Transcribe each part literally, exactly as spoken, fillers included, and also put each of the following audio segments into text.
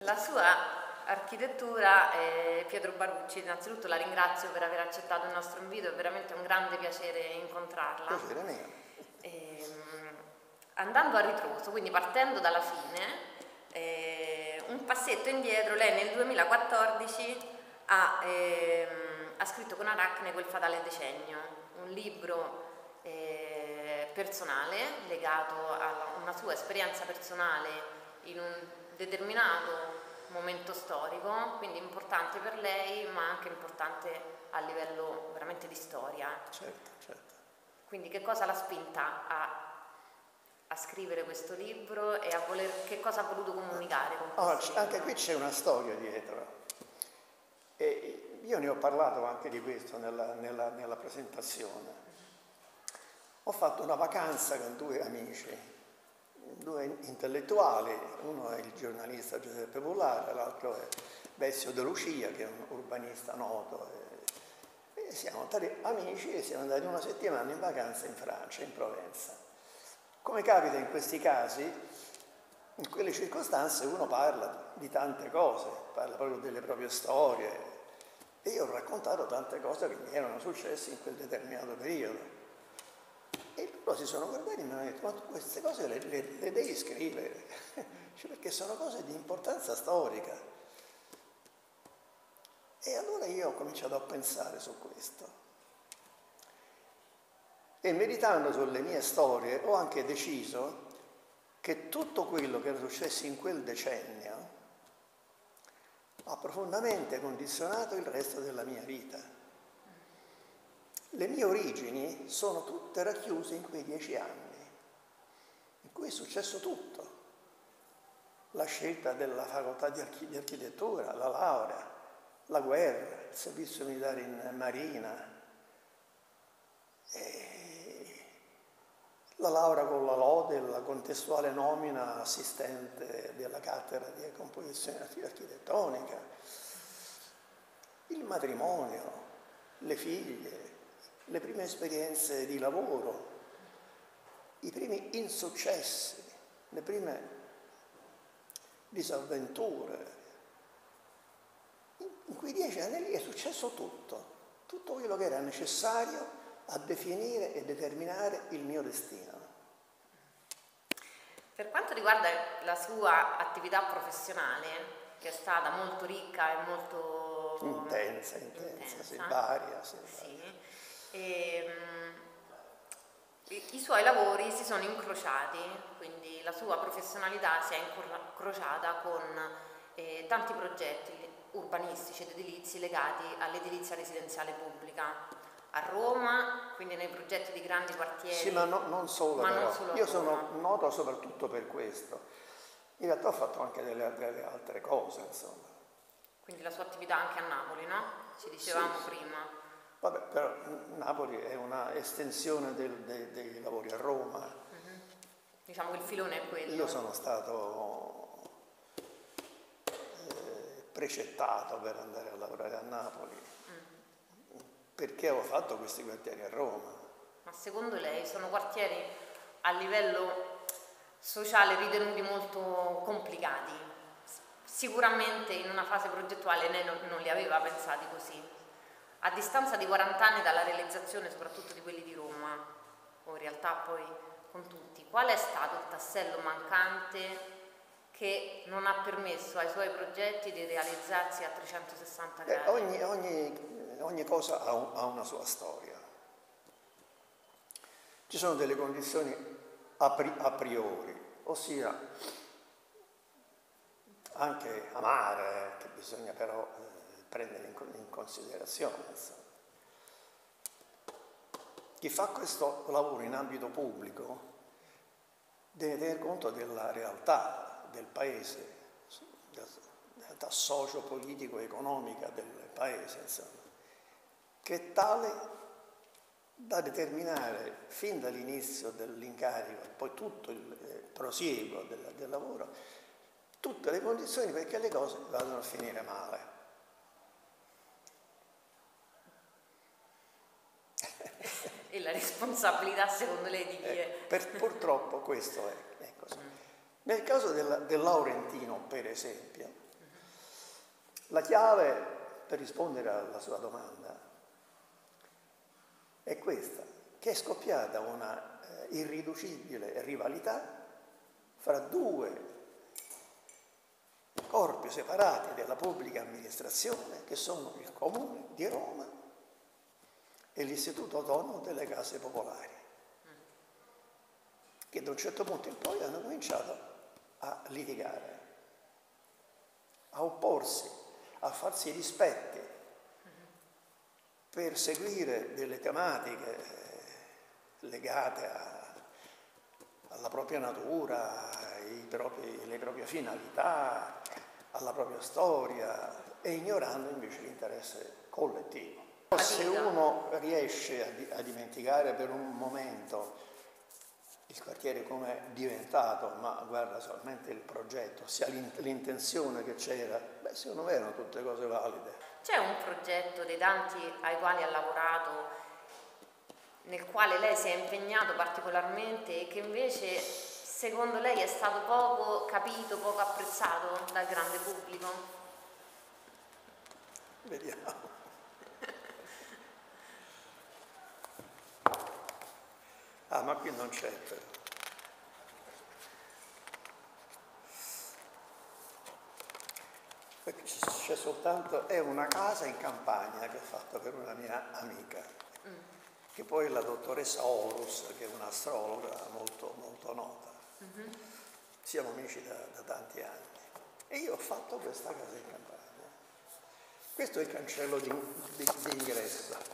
la sua architettura, eh, Pietro Barucci, innanzitutto la ringrazio per aver accettato il nostro invito, è veramente un grande piacere incontrarla. Piacere mio. Ehm, andando a ritroso, quindi partendo dalla fine, eh, un passetto indietro, lei nel duemilaquattordici ha, ehm, ha scritto con Aracne Quel fatale decennio, un libro eh, personale legato a una sua esperienza personale in un determinato momento storico, quindi importante per lei ma anche importante a livello veramente di storia. Certo, certo. Quindi che cosa l'ha spinta a, a scrivere questo libro e a voler, che cosa ha voluto comunicare con Oh, questo anche libro? qui c'è una storia dietro. E io ne ho parlato anche di questo nella, nella, nella presentazione. Ho fatto una vacanza con due amici, due intellettuali, uno è il giornalista Giuseppe Bullare, l'altro è Bessio De Lucia, che è un urbanista noto. E siamo stati amici e siamo andati una settimana in vacanza in Francia, in Provenza. Come capita in questi casi, in quelle circostanze uno parla di tante cose, parla proprio delle proprie storie. E io ho raccontato tante cose che mi erano successe in quel determinato periodo. E loro si sono guardati e mi hanno detto, ma tu queste cose le, le, le devi scrivere, cioè, perché sono cose di importanza storica. E allora io ho cominciato a pensare su questo. E meditando sulle mie storie ho anche deciso che tutto quello che era successo in quel decennio ha profondamente condizionato il resto della mia vita. Le mie origini sono tutte racchiuse in quei dieci anni, in cui è successo tutto. La scelta della facoltà di, archi- di architettura, la laurea, la guerra, il servizio militare in marina, e la laurea con la lode, la contestuale nomina assistente della cattedra di composizione architettonica, il matrimonio, le figlie, le prime esperienze di lavoro, i primi insuccessi, le prime disavventure. In quei dieci anni lì è successo tutto, tutto quello che era necessario a definire e determinare il mio destino. Per quanto riguarda la sua attività professionale, che è stata molto ricca e molto intensa, intensa, intensa, sì, varia. Sì, sì. varia. E, i, i suoi lavori si sono incrociati, quindi la sua professionalità si è incrociata con eh, tanti progetti urbanistici ed edilizi legati all'edilizia residenziale pubblica a Roma, quindi nei progetti di grandi quartieri. Sì, ma no, non solo, ma però. non solo Io sono noto soprattutto per questo. In realtà ho fatto anche delle, delle altre cose, insomma. Quindi la sua attività anche a Napoli, no? Ci dicevamo sì, prima. Vabbè, però Napoli è una estensione del, dei, dei lavori a Roma. Mm-hmm. Diciamo che il filone è quello. Io sono stato eh, precettato per andare a lavorare a Napoli, mm. perché ho fatto questi quartieri a Roma. Ma secondo lei sono quartieri a livello sociale ritenuti molto complicati? Sicuramente in una fase progettuale lei non, non li aveva pensati così. A distanza di quaranta anni dalla realizzazione soprattutto di quelli di Roma, o in realtà poi con tutti, qual è stato il tassello mancante che non ha permesso ai suoi progetti di realizzarsi a trecentosessanta gradi? Beh, ogni, ogni, ogni cosa ha, un, ha una sua storia. Ci sono delle condizioni a, pri, a priori, ossia anche amare, che bisogna però eh, prendere in, in considerazione. Insomma. Chi fa questo lavoro in ambito pubblico deve tener conto della realtà del paese, della realtà socio-politico-economica del paese, insomma, che è tale da determinare fin dall'inizio dell'incarico e poi tutto il prosieguo del, del lavoro tutte le condizioni perché le cose vadano a finire male. E la responsabilità secondo lei di chi è? Eh, per, purtroppo questo è, è così. Nel caso del, del Laurentino, per esempio, La chiave per rispondere alla sua domanda è questa, che è scoppiata una eh, irriducibile rivalità fra due corpi separati della pubblica amministrazione, che sono il Comune di Roma e l'Istituto Autonomo delle Case Popolari, che da un certo punto in poi hanno cominciato a litigare, a opporsi, a farsi rispetti per seguire delle tematiche legate a, alla propria natura, ai propri, alle proprie finalità, alla propria storia, e ignorando invece l'interesse collettivo. Se uno riesce a, a dimenticare per un momento il quartiere come è diventato, ma guarda solamente il progetto, sia l'intenzione che c'era, beh, secondo me erano tutte cose valide. C'è un progetto dei tanti ai quali ha lavorato, nel quale lei si è impegnato particolarmente e che invece secondo lei è stato poco capito, poco apprezzato dal grande pubblico? Vediamo. Ah, ma qui non c'è però. C'è soltanto, è una casa in campagna che ho fatto per una mia amica, mm. che poi è la dottoressa Horus, che è un'astrologa molto, molto nota. Mm-hmm. Siamo amici da, da tanti anni. E io ho fatto questa casa in campagna. Questo è il cancello di, di, di ingresso.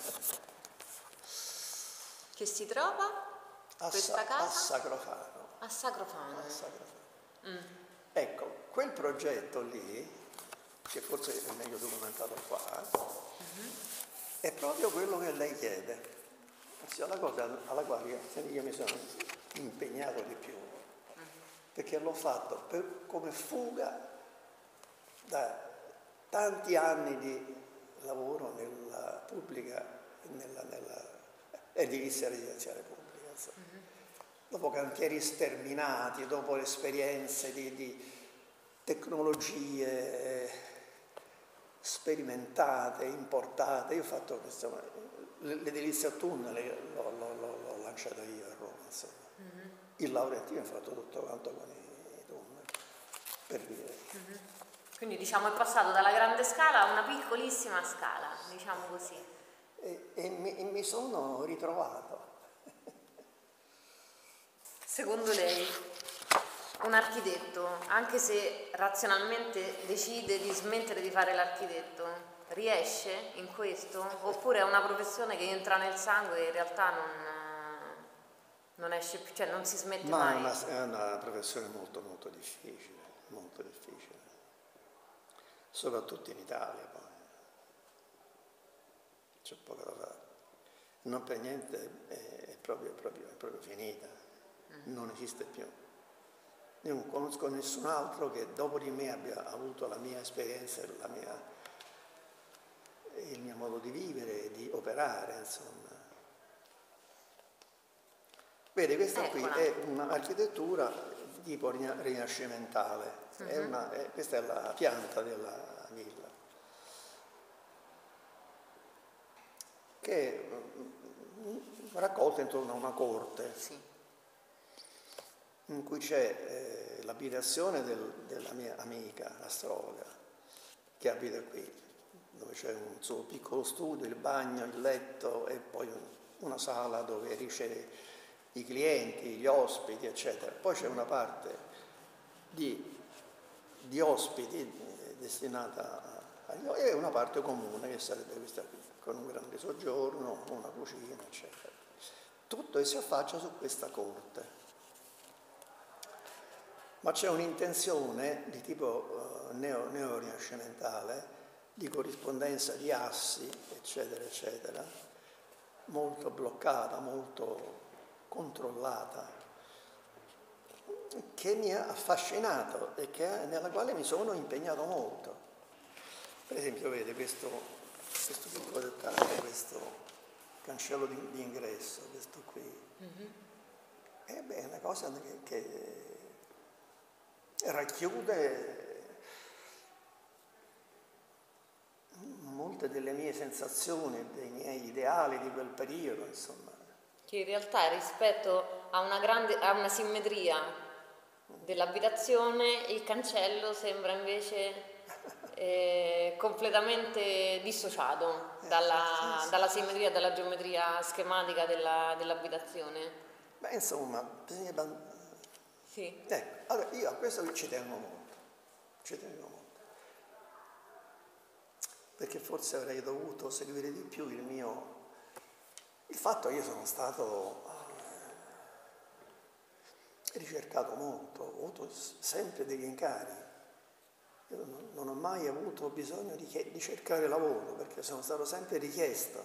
Che si trova a questa Sa- casa? A Sacrofano. A Sacrofano. A Sacrofano. Mm. Ecco, quel progetto lì, che forse è meglio documentato qua, mm-hmm. è proprio quello che lei chiede. Ossia la cosa alla quale io mi sono impegnato di più, mm. perché l'ho fatto per, come fuga da tanti anni di lavoro nella pubblica, nella, nella edilizia residenziale pubblica, mm-hmm. dopo cantieri sterminati, dopo esperienze di, di tecnologie sperimentate, importate. Io ho fatto questo, l'edilizia a tunnel l'ho, l'ho, l'ho, l'ho lanciata io a Roma, insomma. Mm-hmm. Il Laurentino ha fatto tutto quanto con i tunnel, per dire. Mm-hmm. Quindi diciamo è passato dalla grande scala a una piccolissima scala, diciamo così. E, e, mi, e mi sono ritrovato. Secondo lei un architetto, anche se razionalmente decide di smettere di fare l'architetto, riesce in questo? Oppure è una professione che entra nel sangue e in realtà non, non esce più, cioè non si smette Ma mai? Ma è una professione molto molto difficile, molto difficile, soprattutto in Italia poi. C'è poco da fare. Non per niente è proprio, è proprio, è proprio finita, mm. non esiste più. Io non conosco nessun altro che dopo di me abbia avuto la mia esperienza, la mia, il mio modo di vivere e di operare, insomma. Vede, questa Eccola. qui è un'architettura di tipo rinascimentale, mm-hmm. è una, è, questa è la pianta della villa, che è raccolta intorno a una corte, sì. in cui c'è eh, l'abitazione del, della mia amica astrologa, che abita qui, dove c'è un suo piccolo studio, il bagno, il letto e poi una sala dove riceve i clienti, gli ospiti, eccetera. Poi c'è una parte di, di ospiti destinata agli e una parte comune che sarebbe questa qui, con un grande soggiorno, una cucina, eccetera. Tutto si affaccia su questa corte. Ma c'è un'intenzione di tipo uh, neo, neo-rinascimentale, di corrispondenza di assi, eccetera, eccetera, molto bloccata, molto controllata, che mi ha affascinato e che, nella quale mi sono impegnato molto. Per esempio, vede questo, questo piccolo dettaglio, questo cancello di, di ingresso, questo qui. Mm-hmm. Eh beh, è una cosa che, che racchiude molte delle mie sensazioni, dei miei ideali di quel periodo, insomma. Che in realtà rispetto a una grande, a una simmetria dell'abitazione, il cancello sembra invece eh, completamente dissociato dalla, dalla simmetria, dalla geometria schematica della, dell'abitazione. Beh, insomma, bisogna... Sì. Ecco, allora io a questo ci tengo molto, ci tengo molto. Perché forse avrei dovuto seguire di più il mio... Il fatto che io sono stato eh, ricercato molto, ho avuto sempre degli incarichi. Io non, non ho mai avuto bisogno di, di cercare lavoro, perché sono stato sempre richiesto.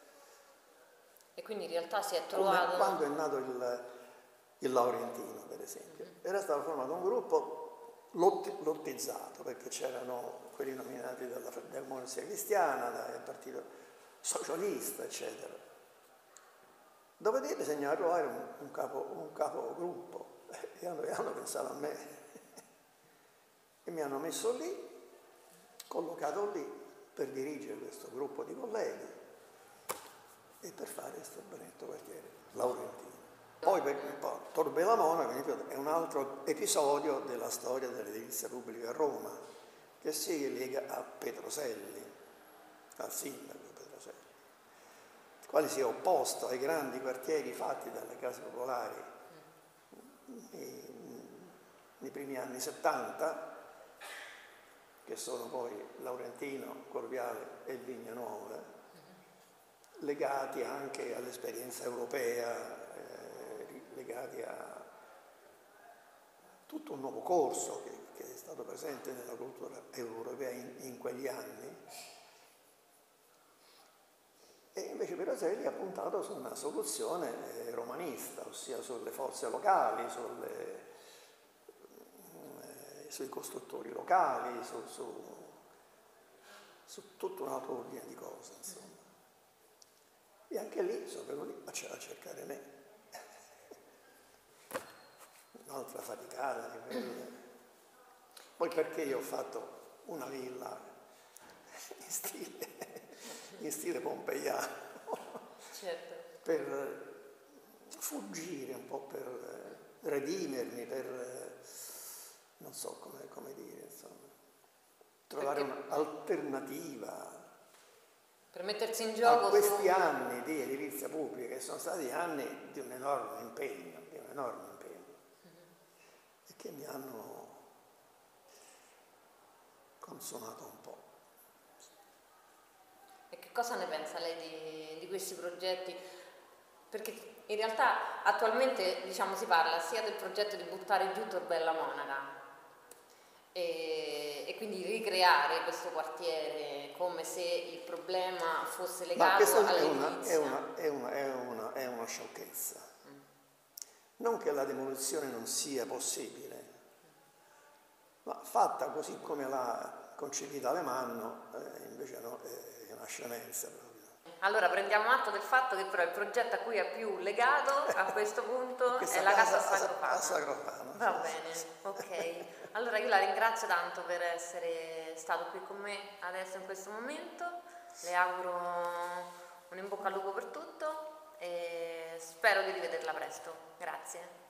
E quindi in realtà si è trovato... Come quando è nato il, il Laurentino, per esempio. Mm-hmm. Era stato formato un gruppo lotti, lottizzato, perché c'erano quelli nominati dalla Democrazia Cristiana, dal Partito Socialista, eccetera. Dopodiché bisognava trovare un, un, capo, un capogruppo e hanno, e hanno pensato a me e mi hanno messo lì, collocato lì per dirigere questo gruppo di colleghi e per fare questo benedetto quartiere Laurentino. Poi per Tor Bella Monaca è un altro episodio della storia dell'edilizia pubblica a Roma che si lega a Petroselli, al sindaco Petroselli, il quale si è opposto ai grandi quartieri fatti dalle case popolari nei primi anni settanta, che sono poi Laurentino, Corviale e Vigna Nuova, legati anche all'esperienza europea, eh, legati a tutto un nuovo corso che, che è stato presente nella cultura europea in, in quegli anni. E invece Petroselli ha puntato su una soluzione eh, romanista, ossia sulle forze locali, sulle, eh, sui costruttori locali, su, su, su tutta un'altra ordine di cose, insomma. E anche lì sono venuti a cercare me. Un'altra faticata di quelle. Poi perché io ho fatto una villa in stile, in stile pompeiano, certo. per fuggire un po', per redimermi, per non so come, come dire, insomma, trovare perché... un'alternativa. Per mettersi in gioco a questi su... anni di edilizia pubblica, che sono stati anni di un enorme impegno, di un enorme impegno, mm-hmm. e che mi hanno consumato un po'. E che cosa ne pensa lei di, di questi progetti? Perché in realtà attualmente, diciamo, si parla sia del progetto di buttare giù Tor Bella Monaca e, e quindi ricreare questo quartiere come se il problema fosse legato all'edilizia. È una, è, una, è, una, è una sciocchezza. Mm. Non che la demolizione non sia possibile, ma fatta così come l'ha concepita Alemanno, eh, invece no, è una scemenza proprio. Allora prendiamo atto del fatto che però il progetto a cui è più legato a questo punto è la casa a Sacrofano. Va bene, ok. Allora io la ringrazio tanto per essere stato qui con me adesso in questo momento, le auguro un in bocca al lupo per tutto e spero di rivederla presto. Grazie.